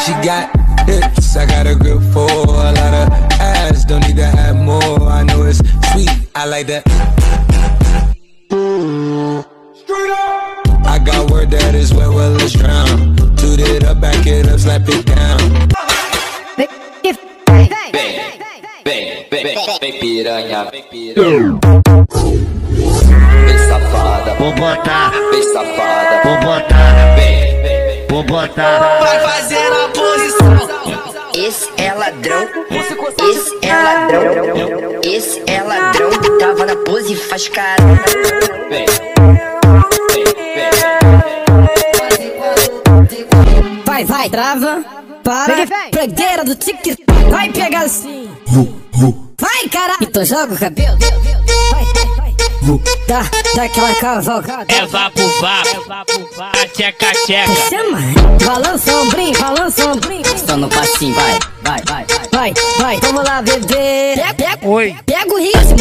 She got hips, I got a grip for a lot of ass. Don't need to have more. I know it's sweet, I like that. Straight up. I got word that is wet, well let's drown. Toot it up, back it up, slap it down. Vem piranha, vem piranha. Vem safada, vou botar. Vem safada, vou botar. Vem, vou botar. vai fazer a posição. Esse é ladrão, esse é ladrão, esse é ladrão. Tava na pose e faz caramba. Vem, vai, trava, para, pregueira do TikTok, vai pegar assim. Vai, caralho, então joga o cabelo. Dá aquela cavalgada. É vapo, tcheca, tcheca. Chama, balança o ombrinho, Só no passinho, vai. Vamos lá, bebê. Oi. Pega o ritmo.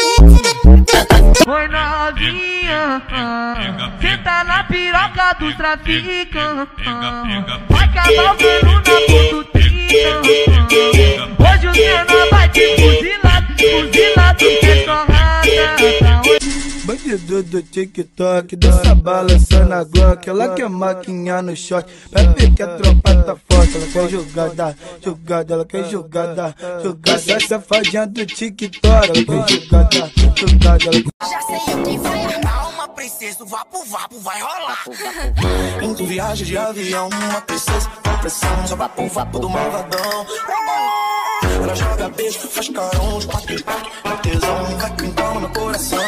Oi novinha, senta na piroca dos traficantes. Vai cavalgando na pontutinha. Hoje o menor vai te fuzilar do que torrada. Bandido do TikTok, dança balançando a Glock. Ela quer maquinha no short, pra ver que a tropa tá forte. Ela quer jogada, ela quer jogada. Essa safadinha do TikTok, ela quer jogada. Já sei quem vai armar uma princesa, o vapo vai rolar. Em viagem de avião, uma princesa, com pressão, só vapo do malvadão. Ela joga beijo, faz carão, é tesão, vai com calma no coração.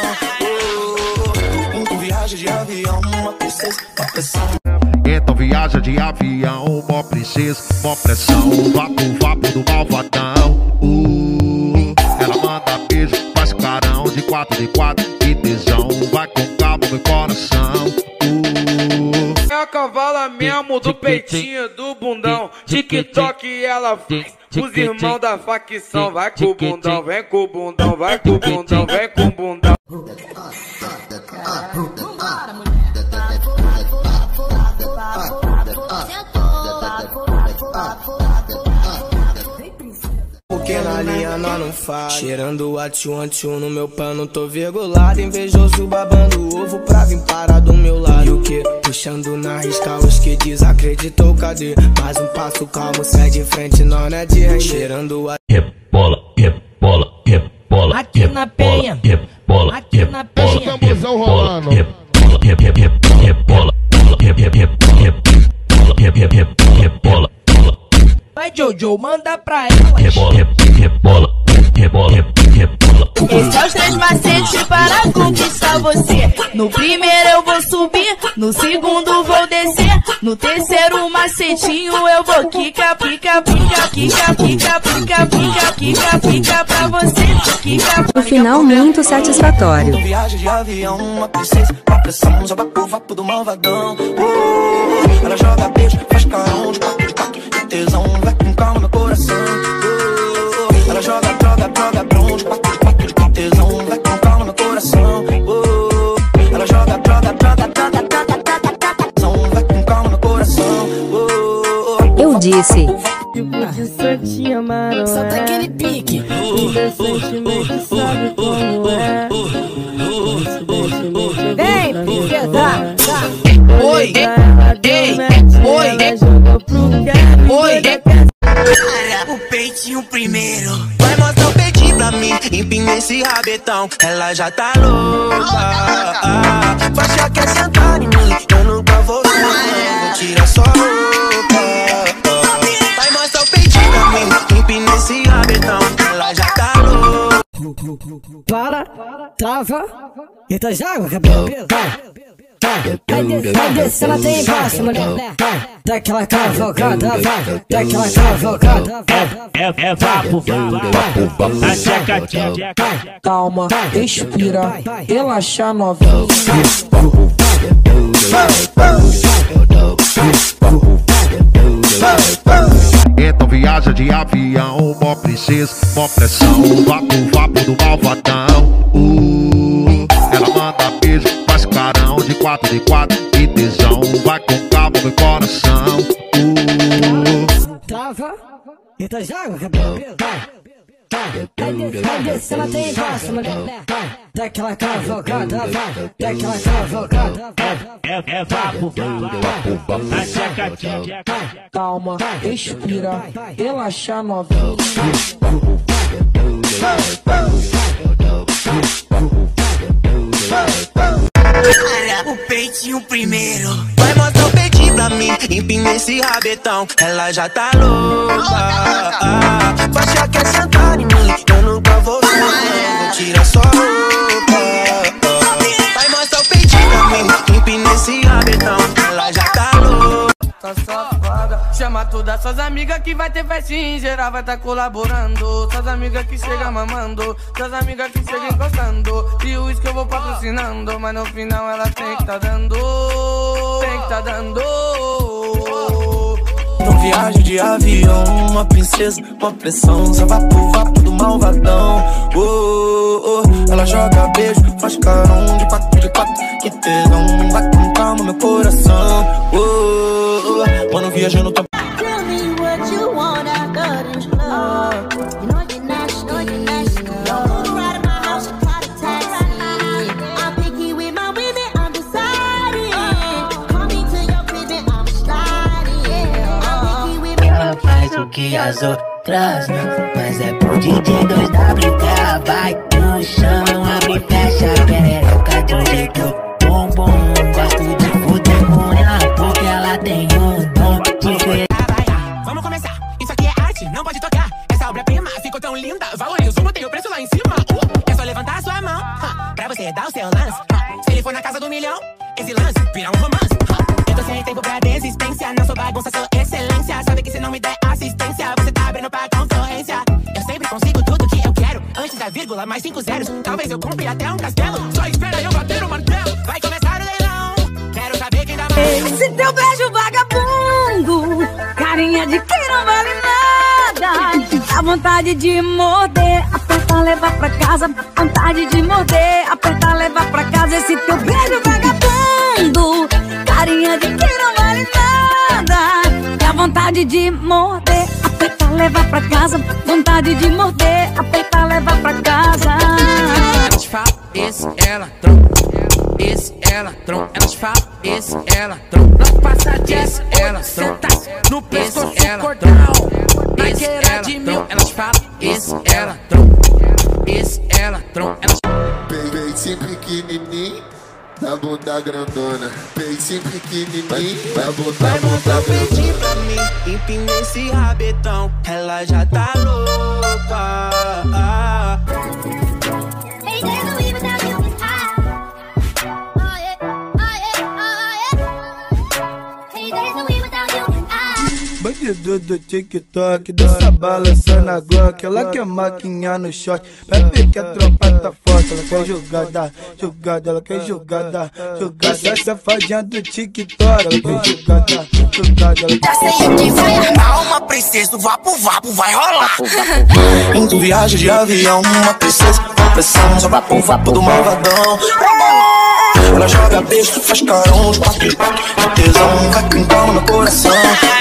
Em viagem de avião, uma princesa, com pressão. Então viaja de avião, mó princesa, mó pressão, vapo do malvadão. Ela manda beijo, faz carão de 4x4, que tesão, vai com calma no coração. É a cavala mesmo do peitinho do bundão. TikTok ela faz. Os irmãos da facção, vai com o bundão, vem com o bundão, vai com o bundão, vem com o bundão. Porque na linha nós não faz. Cheirando a tchum no meu pano, tô virgulado. Invejoso babando ovo pra vir parar do meu lado. E o que? Puxando na risca os que desacreditou, cadê? Mais um passo calmo, sai de frente, não é de render. Cheirando a rebola. Aqui na penha, rebola. Aqui na penha, rebola. Vai, Jojo, manda pra ela. Rebola. Esses são os 3 macetes para conquistar você. No primeiro eu vou subir, no segundo vou descer, no terceiro macetinho eu vou quica pra você. O final muito satisfatório. Viagem de avião, uma princesa, com pressão, só vapo do malvadão. Ela joga beijo, faz carão de 4x4, que tesão, vai com calma no coração. Ela joga droga de 4x4, que tesão, vai com calma no coração. Ela joga droga, vai com calma no coração. Eu disse. De santinha marona, Só tá aquele pique. sentimento sabe como é. Vem, pesar. Oi. O peitinho primeiro. Vai mostrar o peitinho pra mim, empina esse rabetão. Ela já tá louca. Faixa quer sentar em mim, eu nunca vou tirar só roupa. Vai mostrar o peitinho pra mim, empina esse rabetão. Ela já tá louca. Para, trava. Então joga o cabelo. Vai descer, ela tem embaixo, mulher. Dá aquela cavalgada, vai. Dá aquela cavalgada, vai. É vapo, tcheca. Calma, respira, relaxa novinha. Então viaja de avião, mó princesa, mó pressão, vapo do malvadão. Ela manda beijo, faz carão de 4x4, que tesão, vai com calma no coração. trava, então joga o cabelo. Vai descer até embaixo, mulher. Dá aquela cavalgada, vai. Dá aquela cavalgada, vai. É vapo, na checatinha. Calma, respira, relaxa novinha. O peitinho primeiro. Vai mostrar o peitinho pra mim, empina esse rabetão. Ela já tá louca. Baixa quer sentar em mim, eu nunca vou ver. Tira só roupa. Vai mostrar o peitinho pra mim, empina esse rabetão. Ela já tá louca. Tá safada, chama todas suas amigas que vai ter festinha em geral, vai tá colaborando. Suas amigas que chegam mamando, suas amigas que chegam encostando. E o uísque eu vou patrocinando, mas no final ela tem que tá dando. Tem que tá dando. Não viajo de avião, uma princesa, uma pressão. Só vapo do malvadão. Ela joga beijo, faz carão de quatro. Que tesão, vai com calma meu coração. Mano, viajando tô. Tell me what you want, I got it. You know you're nasty, Don't go right in my house, you call a taxi. I'm picky with my women, I'm deciding. Call me to your crib and I'm sliding. I'm picky with my Ela faz o que as outras não, mas é pro DJ 2W que ela vai no chão. Abre e fecha a perereca de um jeito bom. Gosto de fuder com ela porque ela tem dom de ver. Vamos começar, isso aqui é arte, não pode tocar. Essa obra-prima ficou tão linda, valorizo, botei o preço lá em cima. É só levantar a sua mão, pra você dar o seu lance. Se ele for na casa do milhão, esse lance vira um romance. Eu tô sem tempo pra desistência, não sou bagunça, sou excelência. Sabe que se não me der assistência, você tá abrindo pra concorrência. Eu sempre consigo tudo que eu quero, antes da vírgula, mais 5 zeros. Talvez eu compre até um castelo, só espera eu bater o martelo. Vai começar o leilão, quero saber quem dá mais. Esse teu beijo vagabundo, carinha de quem não vale nada. Dá vontade de morder, apertar, levar pra casa. Vontade de morder, apertar, levar pra casa. Esse teu beijo vagabundo, carinha de quem não vale nada. Dá vontade de morder, apertar, levar pra casa. Vontade de morder, apertar, levar pra casa. Elas falam, esse ela trompa. Esse ela trompa, elas falam, esse ela trompa. Não passa de esse ela trompa. No pescoço cordão, na queira de mil. Elas falam, esse ela trompa. Esse ela trompa, elas Peitinho pequenininho, da bunda grandona. Peitinho pequenininho, da bunda vai montar o peitinho pra mim, empina esse rabetão. Ela já tá louca. Hey, there's no way without you. Bandido do TikTok, dança balançando a Glock. Ela quer maquinha no short, bebe que a tropa tá forte. Ela quer jogada, ela quer jogada. Essa safadinha do TikTok, ela quer jogada, ela Já sei o que vai armar, uma princesa, o vapo vai rolar. Tu viaja de avião, uma princesa, uma pressão. Só vapo do malvadão. Ela joga beijo, faz carão de quatro. Que tesão, vai com calma no coração.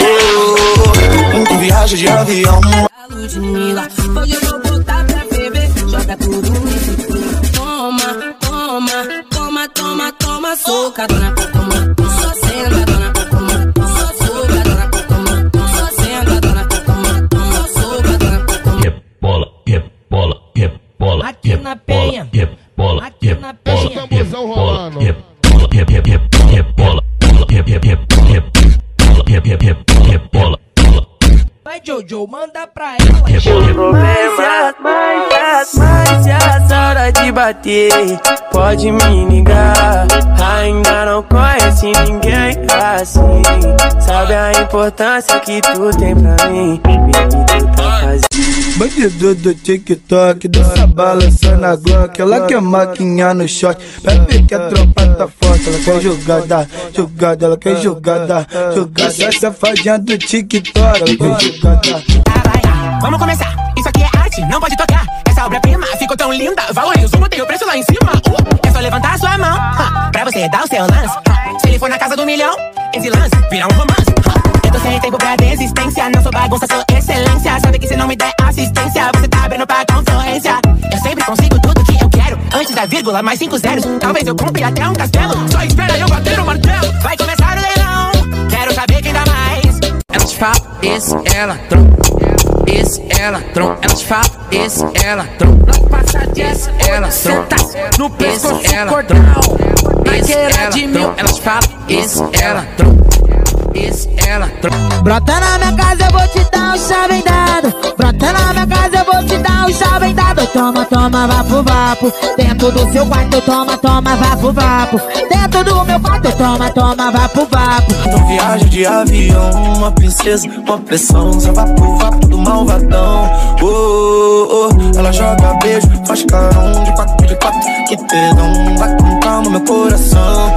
Tu viaja de avião. Ludmilla, hoje eu vou botar pra beber. Joga tudo isso. Toma, soca, dona. Só senta, dona. Só soca, dona. Só senta, dona. Só soca, dona. Rebola. Aqui na penha. Aqui na penha. Deixa o tamborzão rolando. Rebola. Vai, Jojo, manda pra ela. Mas se a hora de bater, pode me ligar. Ainda não conhece ninguém assim. Sabe a importância que tu tem pra mim? Tu tá fazendo. Bandido do TikTok, dança balançando a Glock. Ela quer maquinha no short, bebe que a tropa tá forte. Ela quer jogada, ela quer jogada. Essa safadinha do TikTok, ela quer jogada. Vamos começar, isso aqui é arte, não pode tocar. Essa obra-prima ficou tão linda, valorizo, botei o preço lá em cima. É só levantar a sua mão, pra você dar o seu lance. Se ele for na casa do milhão, esse lance vira um romance. Eu tô sem tempo pra desistência. Não sou bagunça, sou excelência. Sabe que se não me der assistência, você tá abrindo pra concorrência. Eu sempre consigo tudo que eu quero. Antes da vírgula, mais 5 zeros. Talvez eu compre até um castelo. Só espera eu bater no martelo. Vai começar o leilão. Quero saber quem dá mais. Ela te fala, esse ela tron. Esse ela tron. Ela te fala, esse ela tron. Esse ela tron. No pescoço cordão. Esse ela tron. Ela te fala, esse ela tron. Esse ela tron. Brota na minha casa, eu vou te dar um chave dado. Brota na minha casa, eu vou te dar um chave dado. Toma, toma, vapo, vapo. Dentro do seu quarto, toma, toma, vapo, vapo. Dentro do meu quarto, toma, toma, vapo, vapo. Não viaja de avião, uma princesa, uma pressão. Só vapo, vapo do malvadão. Ela joga beijo, faz carão de 4 de 4. Que perdão, vai com calma meu coração.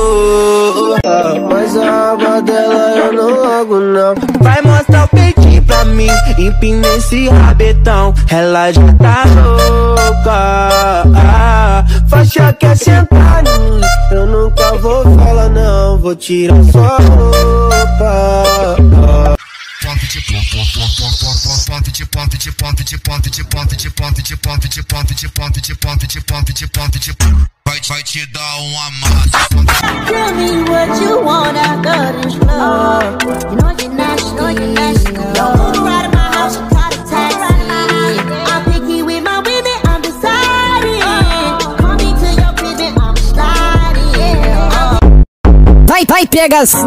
Mas a aba dela eu não logo não. Vai mostrar o peitinho pra mim, empina esse rabetão. Ela já tá louca. Faixa quer sentar em mim, eu nunca vou falar não. Vou tirar sua roupa. Vai te dar uma massa. Tell me what you want, I got is love. You know you're not, you know you're not. Don't move right in my house, you call a taxi. I'm picky with my women, I'm deciding. Call me to your crib and I'm sliding. Vai, pega assim.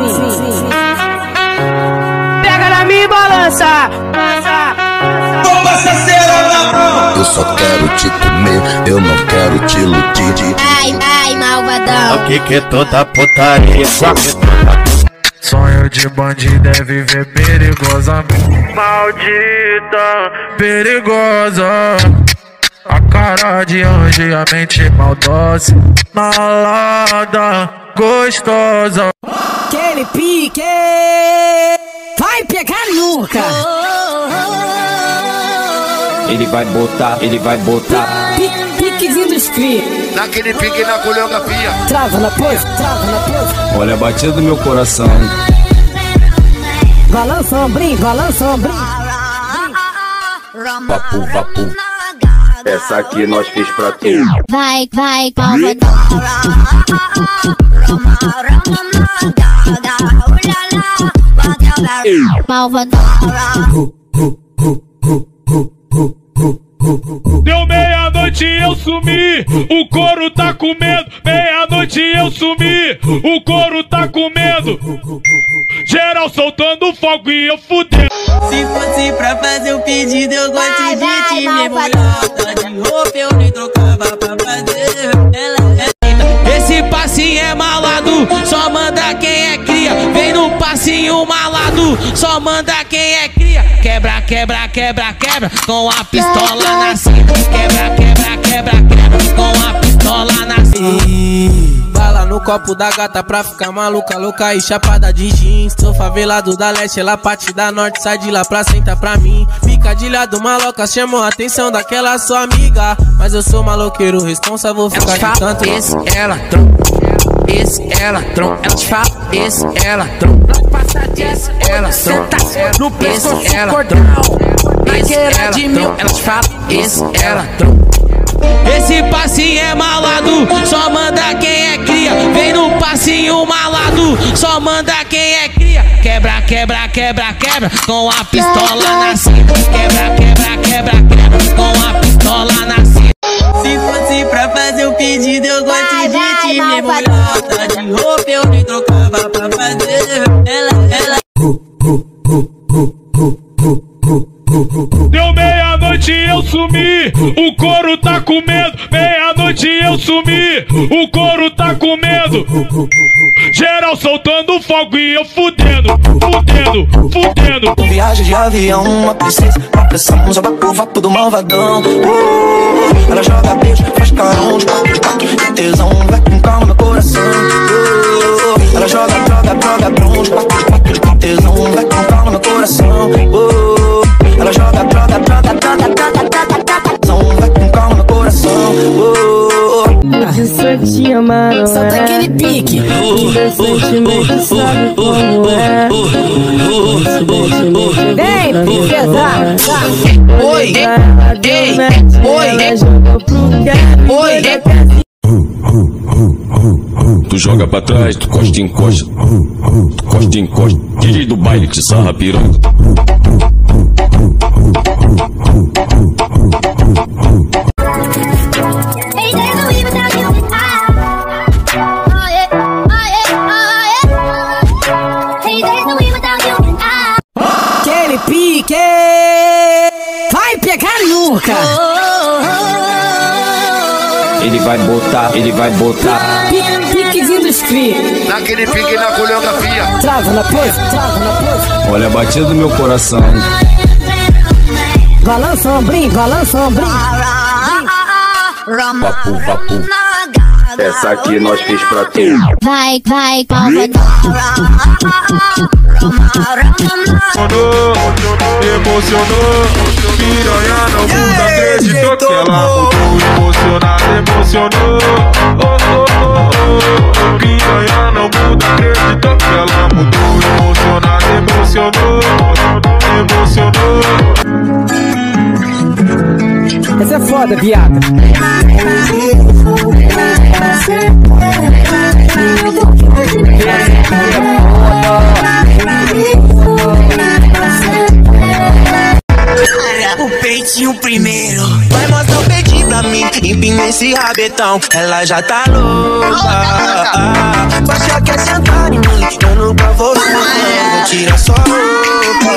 Pega na minha balança. Toma essa cera na mão. Eu só quero te comer, eu não quero te iludir. Ai, malvadão. O que é toda putaria? Sonho de bandido é viver perigosamente. Maldita, perigosa. A cara de anjo e a mente maldosa. Malada, gostosa. Aquele pique vai pegar nunca. Ele vai botar. Piquezinho dos cria. Naquele pique na coreografia. Trava na pose. Olha a batida do meu coração. Balança o ombrinho. Vapo. Essa aqui nós fez pra tu. Vai, malvadão. Malvadão. Deu meia-noite e eu sumi, o couro tá com medo. Meia-noite e eu sumi, o couro tá com medo. Geral soltando fogo e eu fudendo. Se fosse pra fazer um pedido, eu gosto de ti mesmo. Tá de roupa, eu nem trocava pra fazer. Esse passinho é malado, só manda quem é cria. Vem no passinho malado, só manda quem é cria. Quebra, com a pistola na cinta. Quebra, com a pistola na cinta. Bala no copo da gata pra ficar maluca, louca e chapada de jeans. Sou favelado da leste, ela parte da norte, sai de lá pra sentar pra mim. Picadilha do maloca chamou a atenção daquela sua amiga. Mas eu sou maloqueiro, responsa, vou ficar de canto. Esse ela tron. Ela te fala, esse ela tron. Esse ela tron. No pescoço cordão. Esse ela tron. Ela te fala, esse ela tron. Esse passinho é malado, só manda quem é cria. Vem no passinho malado, só manda quem é cria. Quebra, com a pistola na cinta. Quebra, com a pistola na cinta. Se fosse pra fazer um pedido, eu gosto de ti mesmo. Tá de roupa, eu nem trocava pra fazer. Ela. Deu meia-noite e eu sumi, o couro tá com medo. Meia-noite e eu sumi, o couro tá com medo. Geral soltando fogo e eu fudendo. Viagem de avião, uma princesa, uma pressão. Só vapo do malvadão. Ela joga beijo, faz carão de 4 de 4. Que tesão, vai com calma meu coração. Ela joga bronze de 4 de 4. Que tesão, vai com calma meu coração. Ela joga tesão, vai com calma meu coração. De santinha mano. Solta aquele pique. Sentimento sabe como é. Vem, pesado. Oi, oi, Tu joga pra trás, tu costa e encosta. Tu costa e encosta. DJ do baile que sarra piranha. Aquele pique vai pegar nunca. Ele vai botar, ele vai botar. Piquezinho dos cri. Naquele pique na coreografia. Trava na pose, trava na pose. Olha a batida do meu coração. Balança o ombrinho, balança o ombrinho. Vapu, vapu. Essa aqui nós fez pra tu. Vai, palma. Emocionou, piranha não muda, acreditou que ela mudou. Emocionada, emocionou. Piranha não muda, acreditou que ela mudou. Emocionada, emocionou. Essa é foda, viada. O peitinho primeiro. Vai mostrar o peitinho pra mim. Empina esse rabetão. Ela já tá louca. Só quer sentar em mim. Eu nunca vou tirar sua roupa.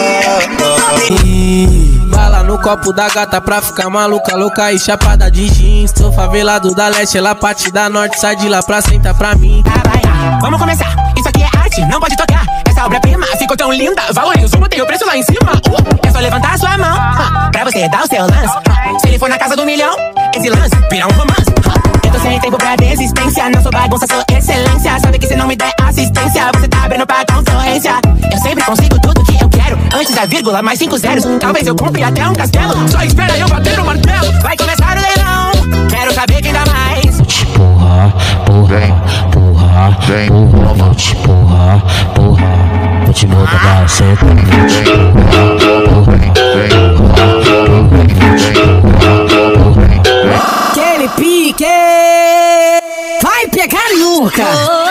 Bala no copo da gata pra ficar maluca, louca e chapada de jeans. Sou favelado da leste, ela parte da norte, sai de lá pra sentar pra mim. Vamos começar, isso aqui é arte, não pode tocar. Essa obra-prima ficou tão linda, valorizo, botei o preço lá em cima. É só levantar sua mão, pra você dar o seu lance. Se ele for na casa do milhão, esse lance vira um romance. Eu tô sem tempo pra desistência, não sou bagunça, sou excelência. Sabe que se não me der assistência, você tá abrindo pra concorrência. Eu sempre consigo tudo que eu quero, antes da vírgula, mais 5 zeros. Talvez eu compre até um castelo, só espera eu bater no martelo. Vai começar o leilão, quero saber quem dá mais. Porra, porra, porra, porra, vou te porra, porra, vou te botar pra seta. Aquele pique vai pegar nunca.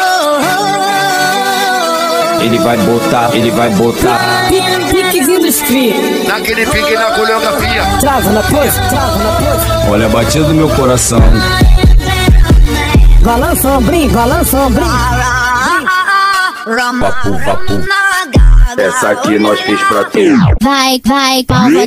Ele vai botar, ele vai botar. Piquezinho dos cri. Naquele pique na coreografia. Trava na pose, trava na pose. Olha a batida do meu coração. Balança o ombrinho, balança o ombrinho. Vapu, vapu. Essa aqui nós fez pra tu. Vai, palma.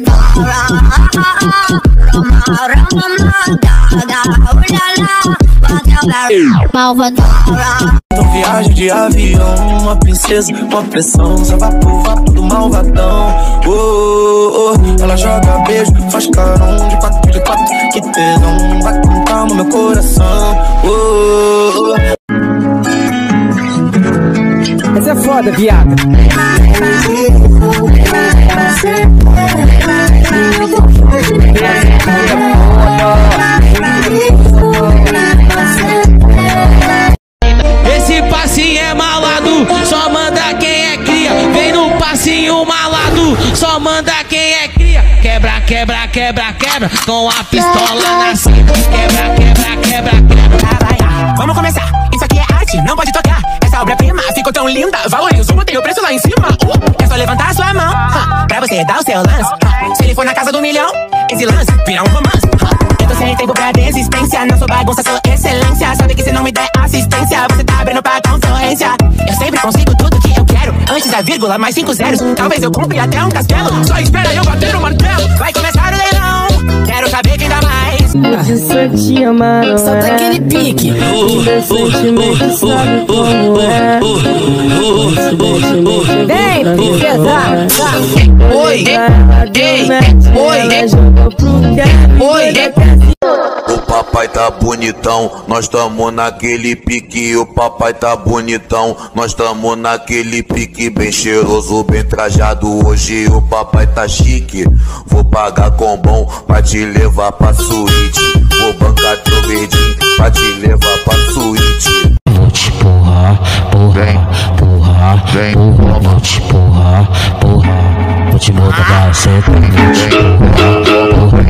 Então viagem de avião, uma princesa, uma pressão. Só vapo do malvadão. Ela joga beijo, faz carão de 4 de 4. Que tesão, vai com calma meu coração. Essa é foda, viada. Esse passinho é malado, só manda quem é cria. Vem no passinho malado, só manda quem é cria. Quebra, quebra, quebra, quebra, com a pistola na cinta. Quebra, quebra, quebra, quebra. Vamos começar, isso aqui é arte, não pode tocar. Essa obra-prima ficou tão linda, valorizo, botei o preço lá em cima. É só levantar sua mão, pra você dar o seu lance. Se ele for na casa do milhão, esse lance vira um romance. Eu tô sem tempo pra desistência, não sou bagunça, sou excelência. Sabe que se não me der assistência, você tá abrindo pra concorrência. Eu sempre consigo tudo que eu quero, antes da vírgula, mais 5 zeros. Talvez eu compre até um castelo, só espera eu bater no martelo. Vai começar o leilão, quero saber quem dá mais. Santinha, mano. Solta aquele pique. Sentimento sabe como é. Vem, pesado. Oi, O papai tá bonitão, nós tamo naquele pique. O papai tá bonitão, nós tamo naquele pique. Bem cheiroso, bem trajado, hoje o papai tá chique. Vou pagar com bom pra te levar pra suíte. Vou bancar teu verdinho pra te levar pra suíte. tiro. Vou te porra, porra, porra, porra, vou te porra, porra, vou te botar pra sentar, vou te porra,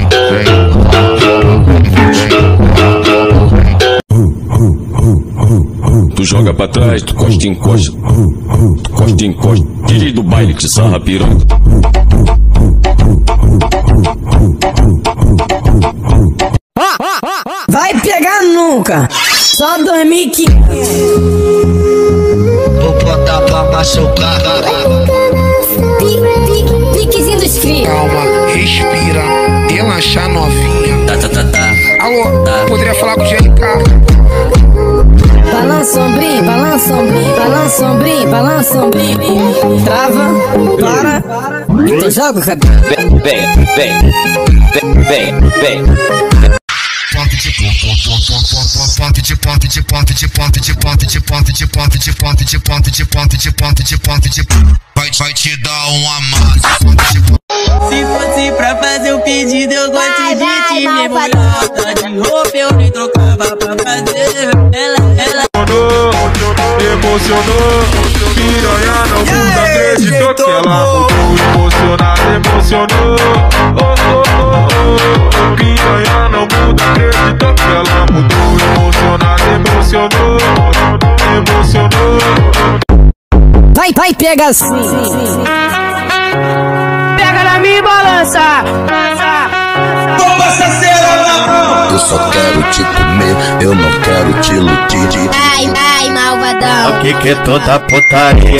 Tu joga pra trás, tu costa em costa, tu costa em costa, DJ do baile que sarra piroca. Vai pegar nunca, só 2015. Vou botar pra machucar. Piquezinho dos frios. Calma, respira, relaxa novinha. Alô, poderia falar com o GLK? Balança ombrinho, balança ombrinho, balança ombrinho, balança ombrinho. Trava, para, então joga o cabelo. Vem. Vai te dar uma massa. Se fosse pra fazer um pedido, eu gosto de te remolar. Tá de roupa, eu nem trocava pra fazer. Ela emocionou, piranha não muda, acreditou que ela mudou. Emocionada, emocionou, piranha não muda, acreditou que ela mudou. Emocionada, emocionou. Vai, pega assim. pega na minha balança. Toma essa cera na mão. Eu só quero te comer, eu não quero te iludir. Ai, malvadão. O que é toda putaria?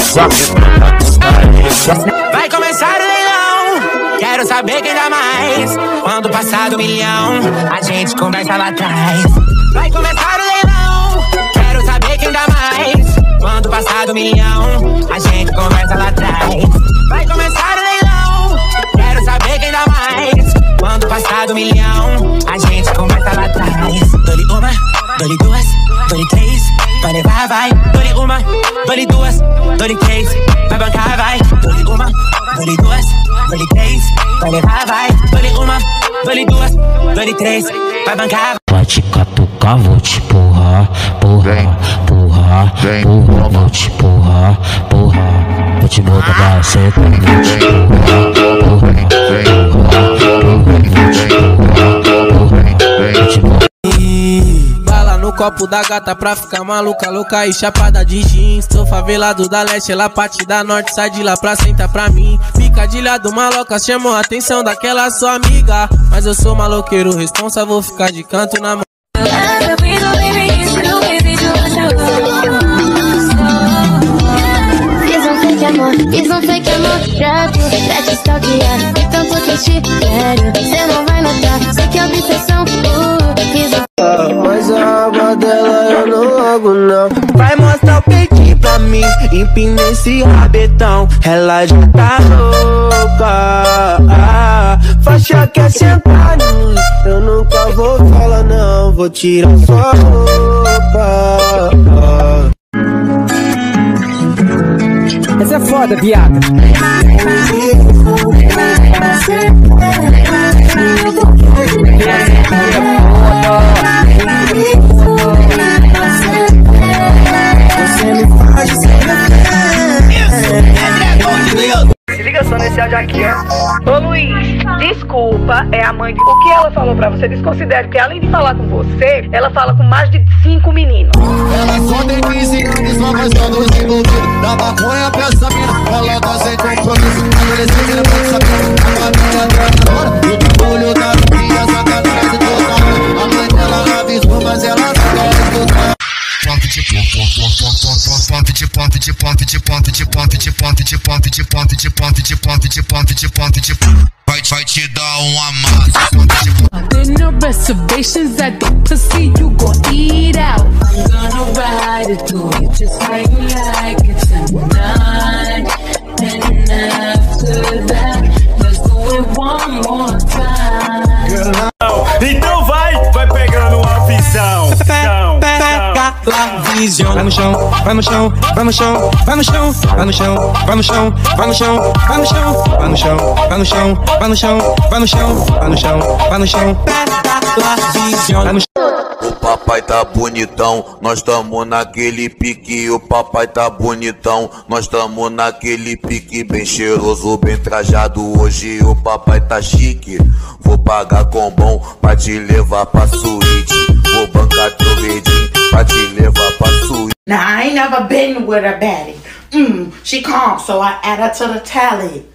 Vai começar o leilão, quero saber quem dá mais. Quando passar do milhão, a gente conversa lá atrás. Vai começar o leilão, quero saber quem dá mais. Quando passar do milhão, a gente conversa lá atrás. Vai começar o leilão, quero saber quem dá mais. Quando passar do milhão, a gente conversa lá atrás. Dou-lhe uma, dou-lhe duas, dou-lhe três, vai levar, vai. Dou-lhe uma, dou-lhe duas, dou-lhe três, vai bancar, vai. Dou-lhe uma, dou-lhe duas, dou-lhe três, vai levar, vai. Dou-lhe uma, dou-lhe duas, dou-lhe três, vai bancar. Vai te catucar, vou te porra, porra, porra, porra, vou te porra, porra, vou te botar pra sentar, vou te porra, porra, vou te botar. Bala no copo da gata pra ficar maluca, louca e chapada de jeans. Sou favelado da leste, ela parte da norte, sai de lá pra sentar pra mim. Picadilha do maloca chamou a atenção daquela sua amiga, mas eu sou maloqueiro responsa, vou ficar de canto na mão. Fiz um fake amor pra te stalkear. Então tô que te quero, cê não vai notar. Sei que é obsessão, mas a aba dela eu não logo não. Vai mostrar o peitinho pra mim, empina esse rabetão. Ela já tá louca, faixa quer sentar em mim. Eu nunca vou falar não, vou tirar sua roupa. Essa é foda, viado. Se liga só nesse áudio aqui, ó. Ô Luiz, desculpa, é a mãe de... O que ela falou pra você? Desconsidere, porque além de falar com você, ela fala com mais de 5 meninos. Ela só tem 15 anos, mas todos envolvidos. Da maconha pra essa mina, ela tá sem compromisso. Adolescente não pode saber, a família dela agora. O olho da minha sacanagem total. A mãe dela avisou, mas ela não quer escutar. Vai te dar uma massa. There no reservations at the pussy, you gon' eat out. I'm gonna ride it through you just like me like it's tonight. And after that, let's do it one more time. Então vai pegando uma visão. Pega lá, visão. Vai no chão, vai no chão, vai no chão, vai no chão, vai no chão, vai no chão, vai no chão, vai no chão, vai no chão, vai no chão, vai no chão, vai no chão, vai no chão, vai no chão. Pega lá, visão. O papai papai tá bonitão, nós tamo naquele pique, o papai tá bonitão, nós tamo naquele pique, bem cheiroso, bem trajado, hoje o papai tá chique, vou pagar com bom pra te levar pra suíte, vou bancar teu verdinho pra te levar pra suíte. Now I ain't never been with a baddie, she calm, so I add her to the tally.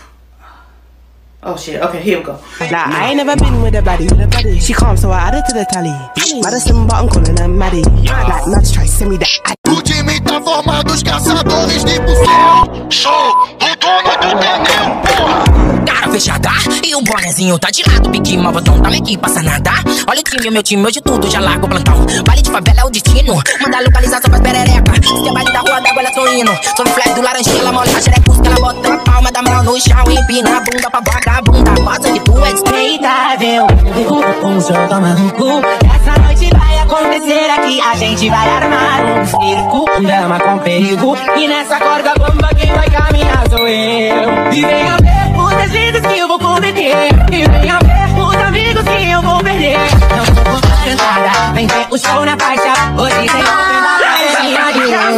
Oh shit, okay, here we go. Nah, I ain't never been with a baddie. She calm, so I add her to the tally. Madison button calling her Maddie. Like nuts try send me that. O time tá formado, os caçadores de bucel. Sou o dono do terreno, porra. Cara fechada, e o bonezinho tá de lado. Pique, mal botão, tá aqui, passa nada. Olha o time, meu time, hoje tudo já largo o plantão. Baile de favela é o destino, manda localizar só pras perereca. Se é baile da rua d'água, ela tô indo. Sobre o flash do laranjinha, ela molha a xerecus, que ela bota a palma da mão no chão. Empina a bunda pra vagabunda, mostra que tu é respeitável. Joga maluco, essa noite vai acontecer aqui. A gente vai armar um circo, um drama com perigo. E nessa corda bomba quem vai caminhar sou eu. E venha ver os deslides que eu vou cometer. E venha ver os amigos que eu vou perder. Não tô com cantada, vem ver o show na faixa. Hoje tem open bar,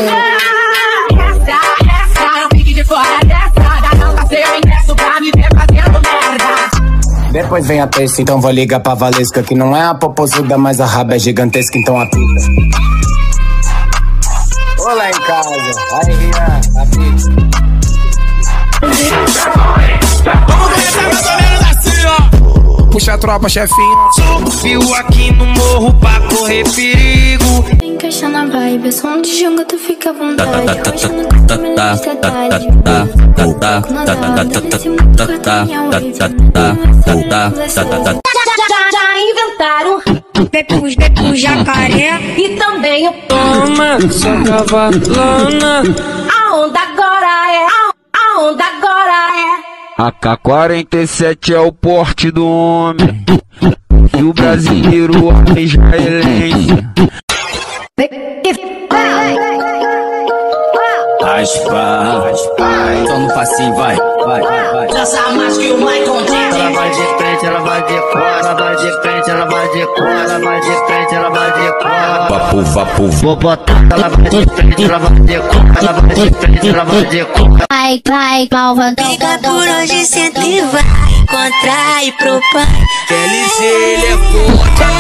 essa, não fique de fora dessa. Dá não tá seu ingresso pra me ver fazendo merda. Depois vem a terça, então vou ligar pra Valesca, que não é a popozuda, mas a raba é gigantesca, então apita. Olá em casa, aí Rian, apita. Vamos começar mais ou menos assim, ó. Puxa a tropa, chefinho. Subiu aqui no morro pra correr perigo. Encaixa na vibe, som de jogo, tu fica à vontade. Já inventaram Pepu jacaré e também o toma, sua cavalona. A onda agora é, a onda agora é. AK-47 é o porte do homem, e o brasileiro é israelense. Raspa, só no passinho, vai. Dança mais que o Michael Jackson. Ela vai de frente, ela vai de cor, ela vai de frente, ela vai de cor, ela vai de frente, ela vai de cor. Vapo, vapo, vou botar, ela vai de frente, ela vai de cor, ela vai de frente, ela vai de cor. Vai, malvadão. Fica por onde senta e vai encontrar e pro pai. LG, ele é foda.